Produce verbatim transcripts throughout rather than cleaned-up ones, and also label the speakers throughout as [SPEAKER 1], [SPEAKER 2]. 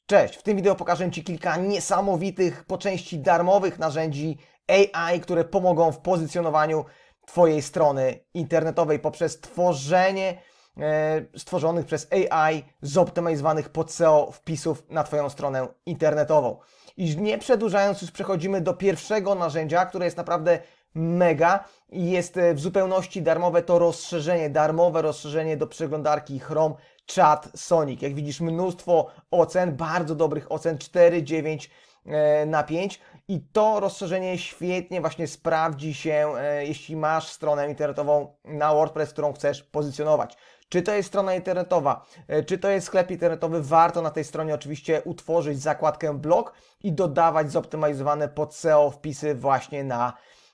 [SPEAKER 1] Cześć! W tym wideo pokażę Ci kilka niesamowitych, po części darmowych narzędzi A I, które pomogą w pozycjonowaniu Twojej strony internetowej poprzez tworzenie e, stworzonych przez A I, zoptymalizowanych pod S E O wpisów na Twoją stronę internetową. I nie przedłużając, już przechodzimy do pierwszego narzędzia, które jest naprawdę mega i jest w zupełności darmowe. To rozszerzenie, darmowe rozszerzenie do przeglądarki Chrome ChatSonic. Jak widzisz, mnóstwo ocen, bardzo dobrych ocen, cztery dziewięć na pięć, i to rozszerzenie świetnie właśnie sprawdzi się, jeśli masz stronę internetową na WordPress, którą chcesz pozycjonować. Czy to jest strona internetowa, czy to jest sklep internetowy, warto na tej stronie oczywiście utworzyć zakładkę blog i dodawać zoptymalizowane pod S E O wpisy właśnie na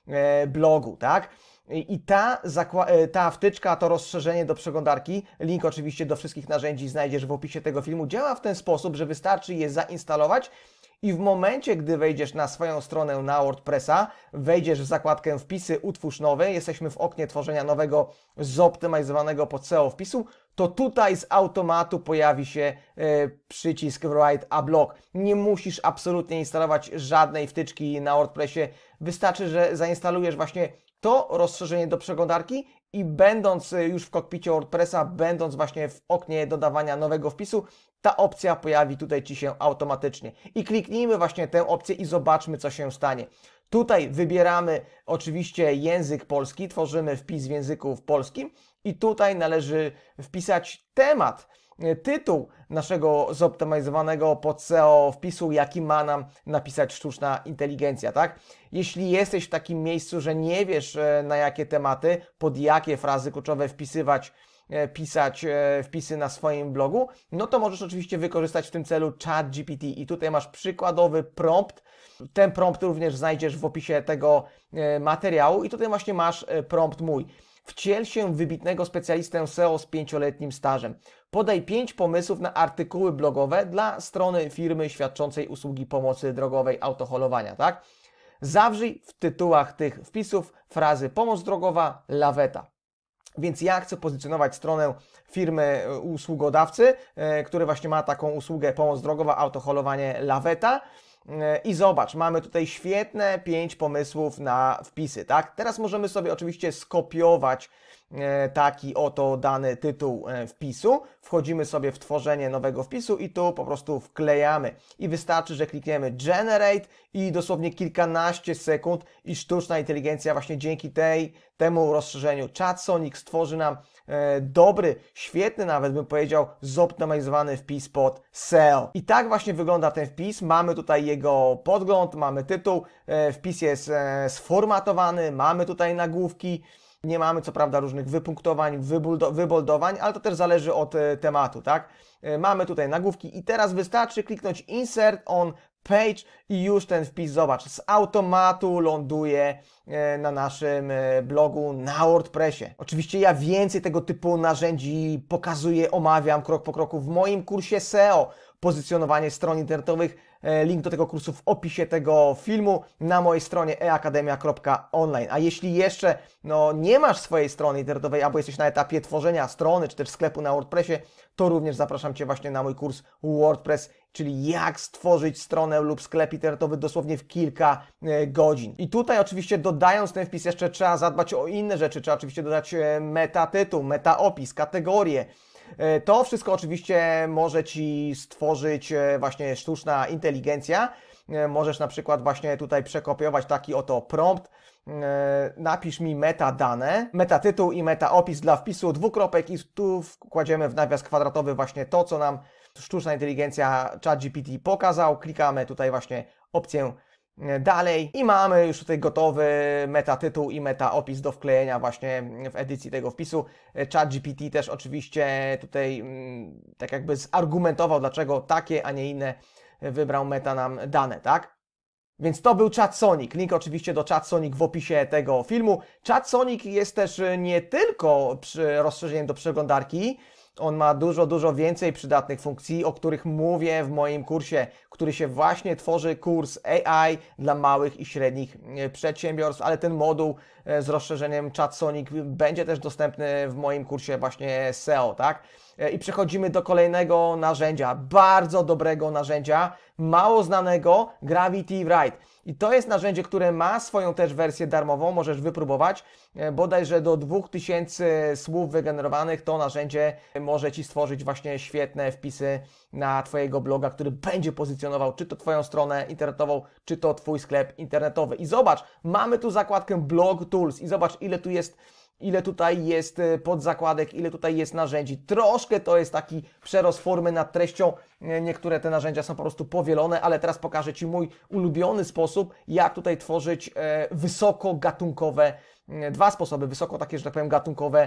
[SPEAKER 1] blogu, tak? I ta, ta wtyczka, to rozszerzenie do przeglądarki, link oczywiście do wszystkich narzędzi znajdziesz w opisie tego filmu, działa w ten sposób, że wystarczy je zainstalować i w momencie, gdy wejdziesz na swoją stronę na WordPressa, wejdziesz w zakładkę wpisy, utwórz nowy, jesteśmy w oknie tworzenia nowego, zoptymalizowanego pod S E O wpisu, to tutaj z automatu pojawi się y, przycisk Write a Blog. Nie musisz absolutnie instalować żadnej wtyczki na WordPressie, wystarczy, że zainstalujesz właśnie to rozszerzenie do przeglądarki i będąc już w kokpicie WordPressa, będąc właśnie w oknie dodawania nowego wpisu, ta opcja pojawi tutaj Ci się automatycznie. I kliknijmy właśnie tę opcję i zobaczmy, co się stanie. Tutaj wybieramy oczywiście język polski, tworzymy wpis w języku polskim i tutaj należy wpisać temat, tytuł naszego zoptymalizowanego pod S E O wpisu, jaki ma nam napisać sztuczna inteligencja, tak? Jeśli jesteś w takim miejscu, że nie wiesz, na jakie tematy, pod jakie frazy kluczowe wpisywać, pisać wpisy na swoim blogu, no to możesz oczywiście wykorzystać w tym celu ChatGPT i tutaj masz przykładowy prompt. Ten prompt również znajdziesz w opisie tego materiału i tutaj właśnie masz prompt mój. Wciel się w wybitnego specjalistę S E O z pięcioletnim stażem. Podaj pięć pomysłów na artykuły blogowe dla strony firmy świadczącej usługi pomocy drogowej autoholowania, tak? Zawrzyj w tytułach tych wpisów frazy pomoc drogowa, laweta. Więc ja chcę pozycjonować stronę firmy usługodawcy, który właśnie ma taką usługę pomoc drogowa, autoholowanie, laweta. I zobacz, mamy tutaj świetne pięć pomysłów na wpisy, tak? Teraz możemy sobie oczywiście skopiować taki oto dany tytuł wpisu. Wchodzimy sobie w tworzenie nowego wpisu i tu po prostu wklejamy. I wystarczy, że klikniemy Generate i dosłownie kilkanaście sekund i sztuczna inteligencja właśnie dzięki tej, temu rozszerzeniu ChatSonic stworzy nam e, dobry, świetny nawet bym powiedział, zoptymalizowany wpis pod S E O. I tak właśnie wygląda ten wpis. Mamy tutaj jego podgląd, mamy tytuł, e, wpis jest e, sformatowany, mamy tutaj nagłówki. Nie mamy co prawda różnych wypunktowań, wyboldowań, ale to też zależy od e, tematu, tak? E, mamy tutaj nagłówki i teraz wystarczy kliknąć Insert on Page i już ten wpis, zobacz, z automatu ląduje e, na naszym e, blogu na WordPressie. Oczywiście ja więcej tego typu narzędzi pokazuję, omawiam krok po kroku w moim kursie S E O. Pozycjonowanie stron internetowych. Link do tego kursu w opisie tego filmu na mojej stronie e akademia kropka online. A jeśli jeszcze no, nie masz swojej strony internetowej albo jesteś na etapie tworzenia strony czy też sklepu na WordPressie, to również zapraszam Cię właśnie na mój kurs WordPress, czyli jak stworzyć stronę lub sklep internetowy dosłownie w kilka godzin. I tutaj oczywiście dodając ten wpis jeszcze trzeba zadbać o inne rzeczy. Trzeba oczywiście dodać metatytuł, metaopis, kategorię. To wszystko oczywiście może Ci stworzyć właśnie sztuczna inteligencja. Możesz na przykład właśnie tutaj przekopiować taki oto prompt. Napisz mi metadane, metatytuł i metaopis dla wpisu, dwukropek i tu kładziemy w nawias kwadratowy właśnie to, co nam sztuczna inteligencja ChatGPT pokazał. Klikamy tutaj właśnie opcję dalej i mamy już tutaj gotowy metatytuł i metaopis do wklejenia właśnie w edycji tego wpisu. ChatGPT też oczywiście tutaj tak jakby zargumentował, dlaczego takie, a nie inne wybrał meta nam dane, tak? Więc to był ChatSonic. Link oczywiście do ChatSonic w opisie tego filmu. ChatSonic jest też nie tylko rozszerzeniem do przeglądarki. On ma dużo, dużo więcej przydatnych funkcji, o których mówię w moim kursie, który się właśnie tworzy, kurs A I dla małych i średnich przedsiębiorstw, ale ten moduł z rozszerzeniem ChatSonic będzie też dostępny w moim kursie właśnie S E O, tak? I przechodzimy do kolejnego narzędzia, bardzo dobrego narzędzia, mało znanego, Gravity Write. I to jest narzędzie, które ma swoją też wersję darmową, możesz wypróbować. Bodajże do dwóch tysięcy słów wygenerowanych to narzędzie może Ci stworzyć właśnie świetne wpisy na Twojego bloga, który będzie pozycjonował czy to Twoją stronę internetową, czy to Twój sklep internetowy. I zobacz, mamy tu zakładkę Blog Tools i zobacz, ile tu jest ile tutaj jest podzakładek, ile tutaj jest narzędzi. Troszkę to jest taki przerost formy nad treścią. Niektóre te narzędzia są po prostu powielone, ale teraz pokażę Ci mój ulubiony sposób, jak tutaj tworzyć wysokogatunkowe, dwa sposoby, wysoko takie, że tak powiem, gatunkowe,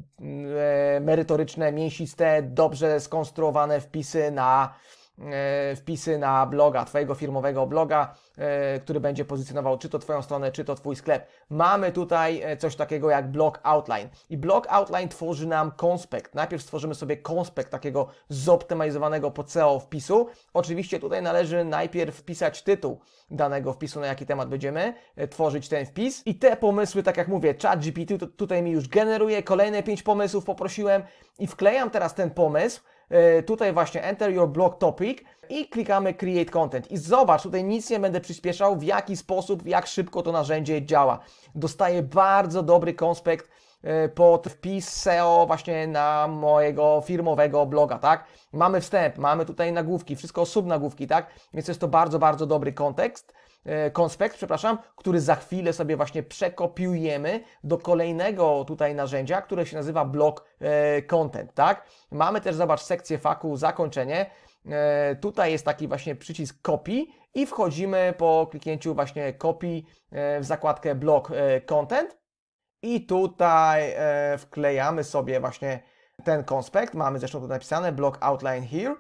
[SPEAKER 1] merytoryczne, mięsiste, dobrze skonstruowane wpisy na wpisy na bloga, Twojego firmowego bloga, który będzie pozycjonował czy to Twoją stronę, czy to Twój sklep. Mamy tutaj coś takiego jak blog outline i blog outline tworzy nam konspekt. Najpierw stworzymy sobie konspekt takiego zoptymalizowanego pod S E O wpisu. Oczywiście tutaj należy najpierw wpisać tytuł danego wpisu, na jaki temat będziemy tworzyć ten wpis i te pomysły, tak jak mówię, ChatGPT tutaj mi już generuje, kolejne pięć pomysłów poprosiłem i wklejam teraz ten pomysł. Tutaj właśnie Enter Your Blog Topic i klikamy Create Content. I zobacz, tutaj nic nie będę przyspieszał, w jaki sposób, jak szybko to narzędzie działa. Dostaję bardzo dobry konspekt pod wpis S E O właśnie na mojego firmowego bloga, tak? Mamy wstęp, mamy tutaj nagłówki, wszystko subnagłówki, tak? Więc jest to bardzo, bardzo dobry kontekst. konspekt, przepraszam, który za chwilę sobie właśnie przekopiujemy do kolejnego tutaj narzędzia, które się nazywa Blog Content, tak? Mamy też, zobacz, sekcję faku, zakończenie. Tutaj jest taki właśnie przycisk Copy i wchodzimy po kliknięciu właśnie Copy w zakładkę Blog Content i tutaj wklejamy sobie właśnie ten konspekt. Mamy zresztą tu napisane Blog Outline Here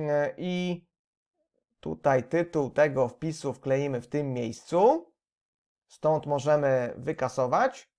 [SPEAKER 1] i tutaj tytuł tego wpisu wkleimy w tym miejscu. Stąd możemy wykasować.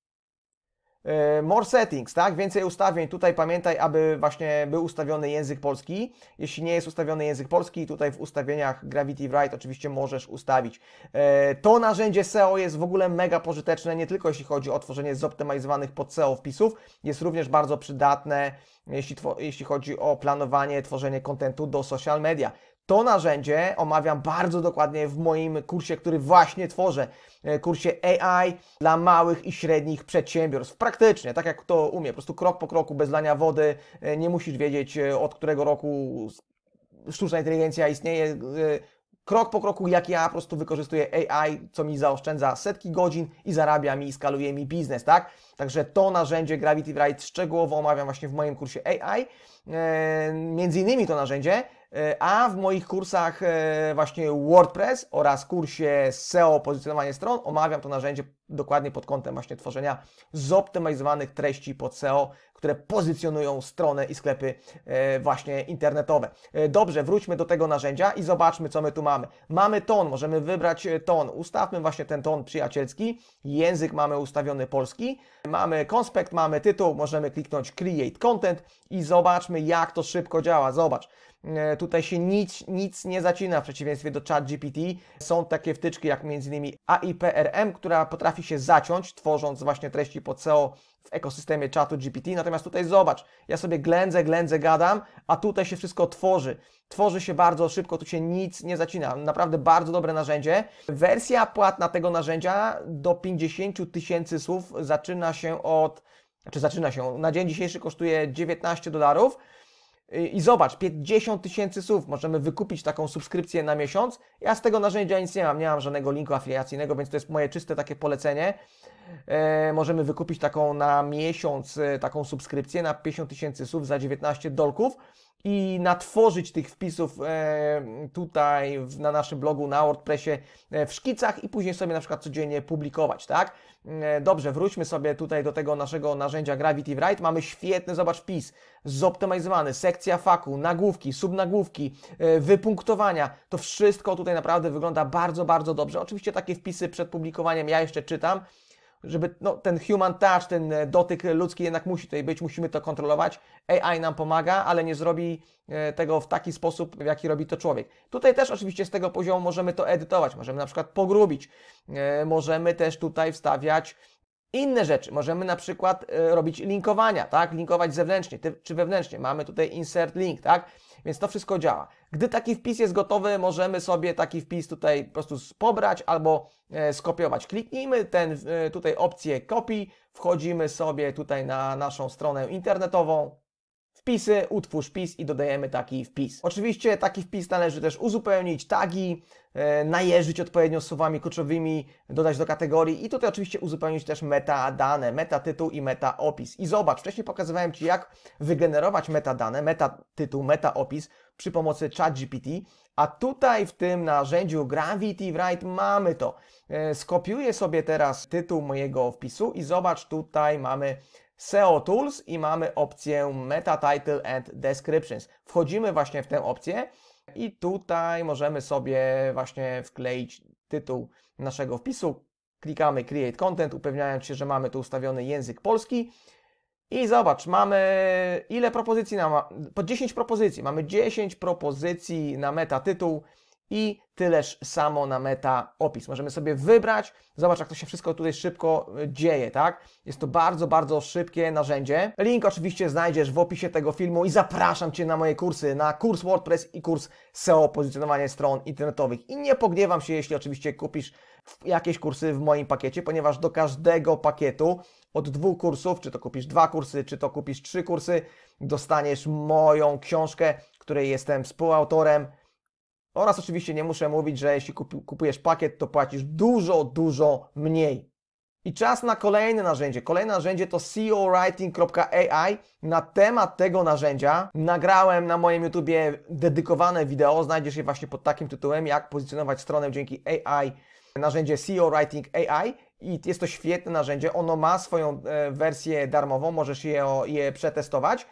[SPEAKER 1] More settings, tak? Więcej ustawień. Tutaj pamiętaj, aby właśnie był ustawiony język polski. Jeśli nie jest ustawiony język polski, tutaj w ustawieniach Gravity Write oczywiście możesz ustawić. To narzędzie S E O jest w ogóle mega pożyteczne, nie tylko jeśli chodzi o tworzenie zoptymalizowanych pod S E O wpisów, jest również bardzo przydatne, jeśli, jeśli chodzi o planowanie, tworzenie kontentu do social media. To narzędzie omawiam bardzo dokładnie w moim kursie, który właśnie tworzę. Kursie A I dla małych i średnich przedsiębiorstw. Praktycznie, tak jak to umiem, po prostu krok po kroku, bez lania wody. Nie musisz wiedzieć, od którego roku sztuczna inteligencja istnieje. Krok po kroku, jak ja po prostu wykorzystuję A I, co mi zaoszczędza setki godzin i zarabia mi, skaluje mi biznes, tak? Także to narzędzie Gravity Write szczegółowo omawiam właśnie w moim kursie A I. Między innymi to narzędzie, a w moich kursach właśnie WordPress oraz kursie S E O, pozycjonowanie stron, omawiam to narzędzie dokładnie pod kątem właśnie tworzenia zoptymalizowanych treści pod S E O, które pozycjonują strony i sklepy właśnie internetowe. Dobrze, wróćmy do tego narzędzia i zobaczmy, co my tu mamy. Mamy ton, możemy wybrać ton. Ustawmy właśnie ten ton przyjacielski. Język mamy ustawiony polski. Mamy konspekt, mamy tytuł, możemy kliknąć Create Content i zobaczmy, jak to szybko działa. Zobacz. Tutaj się nic, nic nie zacina w przeciwieństwie do ChatGPT. Są takie wtyczki jak między innymi A I P R M, która potrafi się zaciąć, tworząc właśnie treści pod S E O w ekosystemie czatu G P T. Natomiast tutaj zobacz, ja sobie ględzę, ględzę, gadam, a tutaj się wszystko tworzy. Tworzy się bardzo szybko, tu się nic nie zacina. Naprawdę bardzo dobre narzędzie. Wersja płatna tego narzędzia do pięćdziesięciu tysięcy słów zaczyna się od, znaczy zaczyna się, na dzień dzisiejszy kosztuje dziewiętnaście dolarów. I zobacz, pięćdziesiąt tysięcy słów, możemy wykupić taką subskrypcję na miesiąc. Ja z tego narzędzia nic nie mam, nie mam żadnego linku afiliacyjnego, więc to jest moje czyste takie polecenie. E, możemy wykupić taką na miesiąc, e, taką subskrypcję na pięćdziesiąt tysięcy słów za dziewiętnaście dolków i natworzyć tych wpisów e, tutaj w, na naszym blogu, na WordPressie e, w szkicach i później sobie na przykład codziennie publikować, tak? E, dobrze, wróćmy sobie tutaj do tego naszego narzędzia Gravity Write. Mamy świetny, zobacz, wpis, zoptymalizowany, sekcja faku, nagłówki, subnagłówki, e, wypunktowania. To wszystko tutaj naprawdę wygląda bardzo, bardzo dobrze. Oczywiście takie wpisy przed publikowaniem ja jeszcze czytam, żeby no, ten human touch, ten dotyk ludzki jednak musi tutaj być, musimy to kontrolować. A I nam pomaga, ale nie zrobi tego w taki sposób, w jaki robi to człowiek. Tutaj też oczywiście z tego poziomu możemy to edytować, możemy na przykład pogrubić, możemy też tutaj wstawiać Inne rzeczy, możemy na przykład y, robić linkowania, tak? Linkować zewnętrznie ty, czy wewnętrznie. Mamy tutaj insert link, tak? Więc to wszystko działa. Gdy taki wpis jest gotowy, możemy sobie taki wpis tutaj po prostu pobrać albo e, skopiować. Kliknijmy ten e, tutaj opcję copy, wchodzimy sobie tutaj na naszą stronę internetową, wpisy, utwórz wpis i dodajemy taki wpis. Oczywiście taki wpis należy też uzupełnić, tagi, e, najeżyć odpowiednio słowami kluczowymi, dodać do kategorii i tutaj oczywiście uzupełnić też metadane, metatytuł i metaopis. I zobacz, wcześniej pokazywałem Ci, jak wygenerować metadane, metatytuł, metaopis przy pomocy ChatGPT, a tutaj w tym narzędziu Gravity Write mamy to. E, skopiuję sobie teraz tytuł mojego wpisu i zobacz, tutaj mamy S E O Tools i mamy opcję Meta Title and Descriptions. Wchodzimy właśnie w tę opcję i tutaj możemy sobie właśnie wkleić tytuł naszego wpisu. Klikamy Create Content, upewniając się, że mamy tu ustawiony język polski. I zobacz, mamy ile propozycji? Na, po dziesięć propozycji. Mamy dziesięć propozycji na meta tytuł i tyleż samo na meta opis. Możemy sobie wybrać, zobacz, jak to się wszystko tutaj szybko dzieje, tak? Jest to bardzo, bardzo szybkie narzędzie. Link oczywiście znajdziesz w opisie tego filmu i zapraszam Cię na moje kursy, na kurs WordPress i kurs S E O, pozycjonowanie stron internetowych. I nie pogniewam się, jeśli oczywiście kupisz jakieś kursy w moim pakiecie, ponieważ do każdego pakietu od dwóch kursów, czy to kupisz dwa kursy, czy to kupisz trzy kursy, dostaniesz moją książkę, której jestem współautorem. Oraz oczywiście nie muszę mówić, że jeśli kupujesz pakiet, to płacisz dużo, dużo mniej. I czas na kolejne narzędzie. Kolejne narzędzie to S E O Writing kropka A I. Na temat tego narzędzia nagrałem na moim YouTubie dedykowane wideo. Znajdziesz je właśnie pod takim tytułem, jak pozycjonować stronę dzięki A I. Narzędzie S E O Writing A I. I jest to świetne narzędzie. Ono ma swoją e, wersję darmową. Możesz je, je przetestować.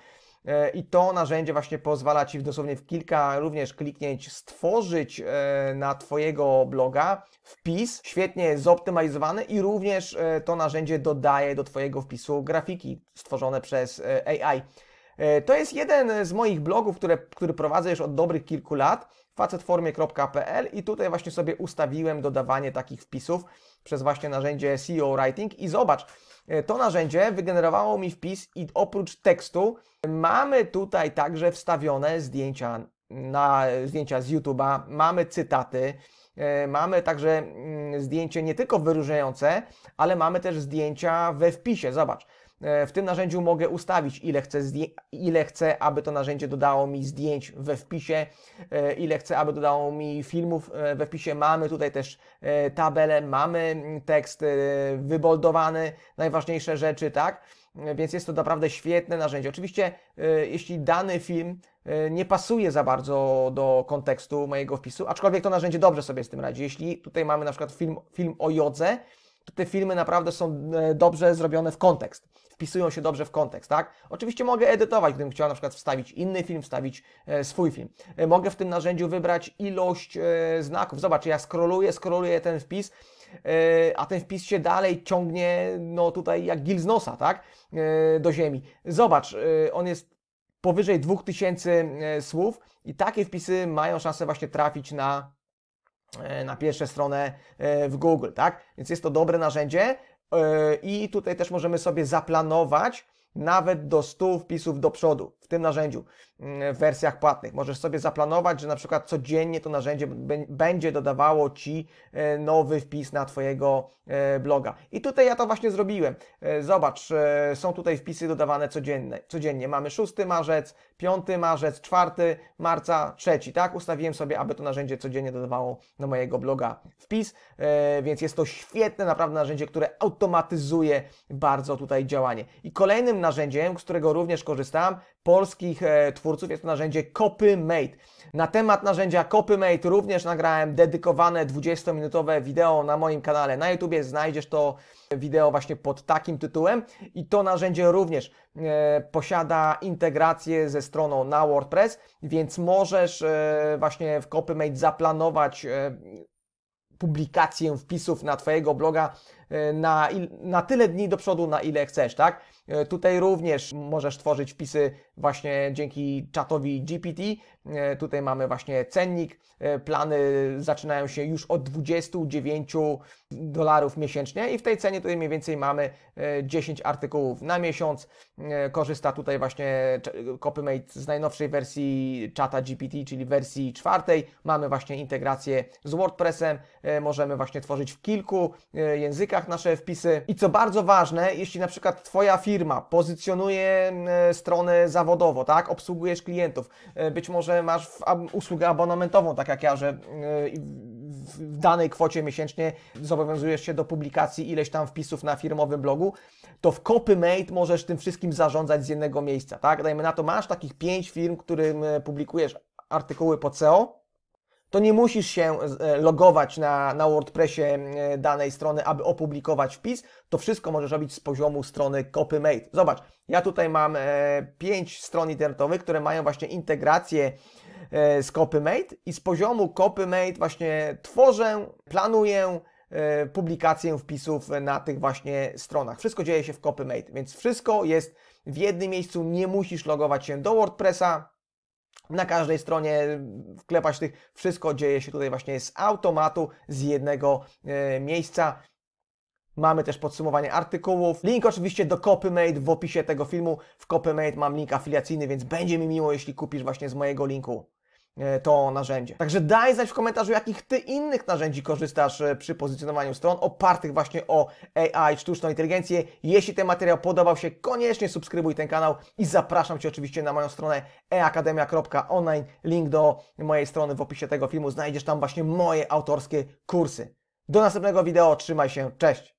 [SPEAKER 1] I to narzędzie właśnie pozwala Ci dosłownie w kilka również kliknięć stworzyć na Twojego bloga wpis, świetnie zoptymalizowany i również to narzędzie dodaje do Twojego wpisu grafiki stworzone przez A I. To jest jeden z moich blogów, które, który prowadzę już od dobrych kilku lat, facetformie kropka p l i tutaj właśnie sobie ustawiłem dodawanie takich wpisów przez właśnie narzędzie S E O Writing i zobacz, to narzędzie wygenerowało mi wpis i oprócz tekstu mamy tutaj także wstawione zdjęcia, na, zdjęcia z YouTube'a, mamy cytaty, mamy także zdjęcie nie tylko wyróżniające, ale mamy też zdjęcia we wpisie. Zobacz, w tym narzędziu mogę ustawić, ile chcę, ile chcę, aby to narzędzie dodało mi zdjęć we wpisie, ile chcę, aby dodało mi filmów we wpisie. Mamy tutaj też tabelę, mamy tekst wyboldowany, najważniejsze rzeczy, tak? Więc jest to naprawdę świetne narzędzie. Oczywiście, jeśli dany film nie pasuje za bardzo do kontekstu mojego wpisu, aczkolwiek to narzędzie dobrze sobie z tym radzi. Jeśli tutaj mamy na przykład film, film o jodze, to te filmy naprawdę są dobrze zrobione w kontekst. Wpisują się dobrze w kontekst, tak? Oczywiście mogę edytować, gdybym chciał na przykład wstawić inny film, wstawić e, swój film. E, mogę w tym narzędziu wybrać ilość e, znaków. Zobacz, ja scrolluję, scrolluję ten wpis, e, a ten wpis się dalej ciągnie, no tutaj jak gil z nosa, tak? E, do ziemi. Zobacz, e, on jest powyżej dwóch tysięcy e, słów i takie wpisy mają szansę właśnie trafić na na pierwszą stronę w Google, tak? Więc jest to dobre narzędzie i tutaj też możemy sobie zaplanować nawet do stu wpisów do przodu w tym narzędziu w wersjach płatnych. Możesz sobie zaplanować, że na przykład codziennie to narzędzie będzie dodawało Ci nowy wpis na Twojego bloga. I tutaj ja to właśnie zrobiłem. Zobacz, są tutaj wpisy dodawane codziennie. codziennie. Mamy szósty marzec, piąty marzec, czwarty marca, trzeci, tak? Ustawiłem sobie, aby to narzędzie codziennie dodawało na mojego bloga wpis, więc jest to świetne naprawdę narzędzie, które automatyzuje bardzo tutaj działanie. I kolejnym narzędziem, z którego również korzystam, polskich e, twórców, jest to narzędzie CopyMate. Na temat narzędzia CopyMate również nagrałem dedykowane dwudziestominutowe wideo na moim kanale na YouTubie. Znajdziesz to wideo właśnie pod takim tytułem i to narzędzie również e, posiada integrację ze stroną na WordPress, więc możesz e, właśnie w CopyMate zaplanować e, publikację wpisów na Twojego bloga na, na tyle dni do przodu, na ile chcesz, tak? Tutaj również możesz tworzyć wpisy właśnie dzięki czatowi G P T. Tutaj mamy właśnie cennik. Plany zaczynają się już od dwudziestu dziewięciu dolarów miesięcznie i w tej cenie tutaj mniej więcej mamy dziesięć artykułów na miesiąc. Korzysta tutaj właśnie Copymate z najnowszej wersji czata G P T, czyli wersji czwartej. Mamy właśnie integrację z WordPressem. Możemy właśnie tworzyć w kilku językach nasze wpisy. I co bardzo ważne, jeśli na przykład Twoja firma pozycjonuje stronę zawodowo, tak? Obsługujesz klientów, być może masz usługę abonamentową, tak jak ja, że w danej kwocie miesięcznie zobowiązujesz się do publikacji ileś tam wpisów na firmowym blogu, to w Copymate możesz tym wszystkim zarządzać z jednego miejsca, tak? Dajmy na to, masz takich pięć firm, którym publikujesz artykuły po S E O, to nie musisz się logować na, na WordPressie danej strony, aby opublikować wpis. To wszystko możesz robić z poziomu strony Copymate. Zobacz, ja tutaj mam pięć stron internetowych, które mają właśnie integrację z Copymate i z poziomu Copymate właśnie tworzę, planuję publikację wpisów na tych właśnie stronach. Wszystko dzieje się w Copymate, więc wszystko jest w jednym miejscu, nie musisz logować się do WordPressa. Na każdej stronie wklepać tych, wszystko dzieje się tutaj właśnie z automatu, z jednego e, miejsca. Mamy też podsumowanie artykułów. Link oczywiście do Copymate w opisie tego filmu. W Copymate mam link afiliacyjny, więc będzie mi miło, jeśli kupisz właśnie z mojego linku to narzędzie. Także daj znać w komentarzu, jakich Ty innych narzędzi korzystasz przy pozycjonowaniu stron opartych właśnie o A I, sztuczną inteligencję. Jeśli ten materiał podobał się, koniecznie subskrybuj ten kanał i zapraszam Cię oczywiście na moją stronę e akademia kropka online. Link do mojej strony w opisie tego filmu. Znajdziesz tam właśnie moje autorskie kursy. Do następnego wideo, trzymaj się, cześć!